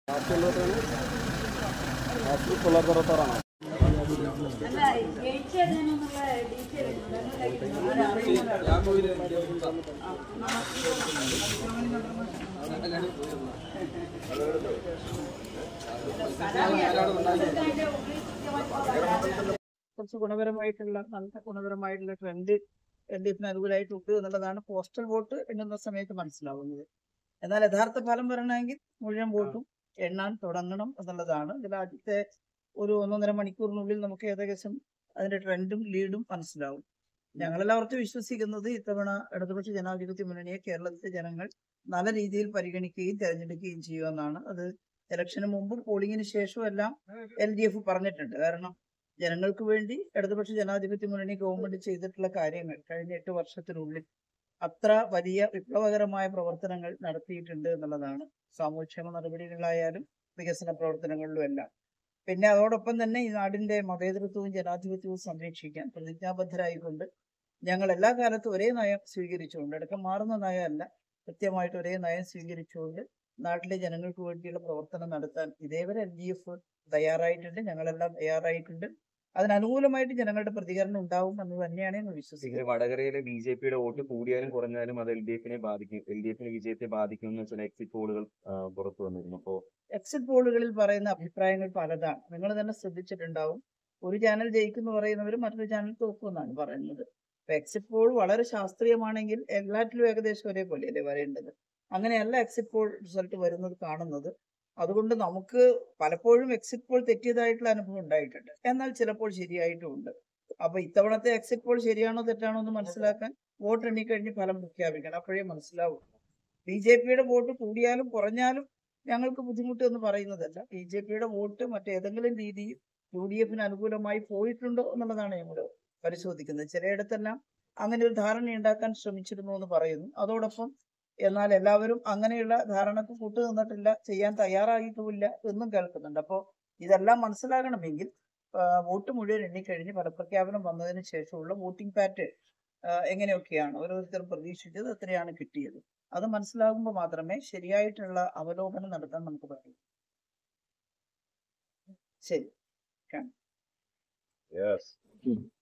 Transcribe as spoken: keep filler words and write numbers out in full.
കുറച്ച് ഗുണപരമായിട്ടുള്ള നല്ല ഗുണപരമായിട്ടുള്ള trend L D എഫിന് അനുകൂലമായിട്ടുണ്ട് എന്നുള്ളതാണ് പോസ്റ്റൽ വോട്ട് എണ്ണുന്ന സമയത്ത് മനസ്സിലാവുന്നത്. എന്നാൽ യഥാർത്ഥ ഫലം വരണമെങ്കിൽ മുഴുവൻ വോട്ടും എണ്ണാൻ തുടങ്ങണം എന്നുള്ളതാണ്. ഇതിൽ ആദ്യത്തെ ഒരു ഒന്നൊന്നര മണിക്കൂറിനുള്ളിൽ നമുക്ക് ഏകദേശം അതിന്റെ ട്രെൻഡും ലീഡും മനസ്സിലാവും. ഞങ്ങളെല്ലാവർക്കും വിശ്വസിക്കുന്നത് ഇത്തവണ ഇടതുപക്ഷ ജനാധിപത്യ മുന്നണിയെ കേരളത്തിലെ ജനങ്ങൾ നല്ല രീതിയിൽ പരിഗണിക്കുകയും തെരഞ്ഞെടുക്കുകയും ചെയ്യുമെന്നാണ്. അത് ഇലക്ഷന് മുമ്പും പോളിംഗിന് ശേഷവും എല്ലാം എൽ ഡി എഫ് പറഞ്ഞിട്ടുണ്ട്. കാരണം ജനങ്ങൾക്ക് വേണ്ടി ഇടതുപക്ഷ ജനാധിപത്യ മുന്നണി ഗവൺമെന്റ് ചെയ്തിട്ടുള്ള കാര്യങ്ങൾ കഴിഞ്ഞ എട്ട് വർഷത്തിനുള്ളിൽ അത്ര വലിയ വിപ്ലവകരമായ പ്രവർത്തനങ്ങൾ നടത്തിയിട്ടുണ്ട് എന്നുള്ളതാണ്. സാമൂഹ്യക്ഷേമ നടപടികളായാലും വികസന പ്രവർത്തനങ്ങളിലും എല്ലാം. പിന്നെ അതോടൊപ്പം തന്നെ ഈ നാടിന്റെ മതേതരത്വവും ജനാധിപത്യവും സംരക്ഷിക്കാൻ പ്രതിജ്ഞാബദ്ധരായിക്കൊണ്ട് ഞങ്ങൾ എല്ലാ കാലത്തും ഒരേ നയം സ്വീകരിച്ചുകൊണ്ട്, ഇടയ്ക്ക് മാറുന്ന നയമല്ല, കൃത്യമായിട്ട് ഒരേ നയം സ്വീകരിച്ചുകൊണ്ട് നാട്ടിലെ ജനങ്ങൾക്ക് വേണ്ടിയുള്ള പ്രവർത്തനം നടത്താൻ ഇതേവരെ എൽ ഡി എഫ് തയ്യാറായിട്ടുണ്ട്. ഞങ്ങളെല്ലാം തയ്യാറായിട്ടുണ്ട്. അതിനനുകൂലമായിട്ട് ജനങ്ങളുടെ പ്രതികരണം ഉണ്ടാവും എന്ന് തന്നെയാണ് ഞങ്ങൾ വിശ്വസിക്കുന്നത്. വടകരയിലെ ബി ജെ പിയുടെ വോട്ട് കൂടിയാലും കുറഞ്ഞാലും അത് എൽ ഡി എഫിനെ ബാധിക്കും, എൽ ഡി എഫിന്റെ വിജയത്തെ ബാധിക്കും എന്ന് ചില എക്സിറ്റ് പോളുകൾ പുറത്തു വന്നിരുന്നു. അപ്പോ എക്സിറ്റ് പോളുകളിൽ പറയുന്ന അഭിപ്രായങ്ങൾ പലതാണ്. നിങ്ങൾ തന്നെ ശ്രദ്ധിച്ചിട്ടുണ്ടാവും. ഒരു ചാനൽ ജയിക്കുന്നു പറയുന്നവർ മറ്റൊരു ചാനൽ തോക്കുമെന്നാണ് പറയുന്നത്. അപ്പൊ എക്സിറ്റ് പോൾ വളരെ ശാസ്ത്രീയമാണെങ്കിൽ എല്ലാറ്റിലും ഏകദേശം ഒരേപോലെയല്ലേ വരേണ്ടത്. അങ്ങനെയല്ല എക്സിറ്റ് പോൾ റിസൾട്ട് വരുന്നത് കാണുന്നത്. അതുകൊണ്ട് നമുക്ക് പലപ്പോഴും എക്സിറ്റ് പോൾ തെറ്റിയതായിട്ടുള്ള അനുഭവം ഉണ്ടായിട്ടുണ്ട്, എന്നാൽ ചിലപ്പോൾ ശരിയായിട്ടുമുണ്ട്. അപ്പൊ ഇത്തവണത്തെ എക്സിറ്റ് പോൾ ശരിയാണോ തെറ്റാണോ എന്ന് മനസ്സിലാക്കാൻ വോട്ട് എണ്ണിക്കഴിഞ്ഞ് ഫലം പ്രഖ്യാപിക്കണം, അപ്പോഴേ മനസ്സിലാവും. ബി ജെ പിയുടെ വോട്ട് കൂടിയാലും കുറഞ്ഞാലും ഞങ്ങൾക്ക് ബുദ്ധിമുട്ട് എന്ന് പറയുന്നതല്ല. ബി ജെ പിയുടെ വോട്ട് മറ്റേതെങ്കിലും രീതിയിൽ യു ഡി എഫിന് അനുകൂലമായി പോയിട്ടുണ്ടോ എന്നുള്ളതാണ് ഞങ്ങൾ പരിശോധിക്കുന്നത്. ചിലയിടത്തെല്ലാം അങ്ങനെ ഒരു ധാരണ ഉണ്ടാക്കാൻ ശ്രമിച്ചിരുന്നു എന്ന് പറയുന്നു. അതോടൊപ്പം എന്നാൽ എല്ലാവരും അങ്ങനെയുള്ള ധാരണക്ക് കൂട്ടു നിന്നിട്ടില്ല, ചെയ്യാൻ തയ്യാറായിട്ടുമില്ല എന്നും കേൾക്കുന്നുണ്ട്. അപ്പോൾ ഇതെല്ലാം മനസ്സിലാകണമെങ്കിൽ വോട്ട് മുഴുവൻ എണ്ണിക്കഴിഞ്ഞ് ഫലപ്രഖ്യാപനം വന്നതിന് ശേഷമുള്ള വോട്ടിംഗ് പാറ്റേൺ എങ്ങനെയൊക്കെയാണ് ഓരോരുത്തരും പ്രതീക്ഷിച്ചത്, എത്രയാണ് കിട്ടിയത്, അത് മനസ്സിലാകുമ്പോൾ മാത്രമേ ശരിയായിട്ടുള്ള അവലോകനം നടത്താൻ നമുക്ക് പറ്റൂ. ശരി.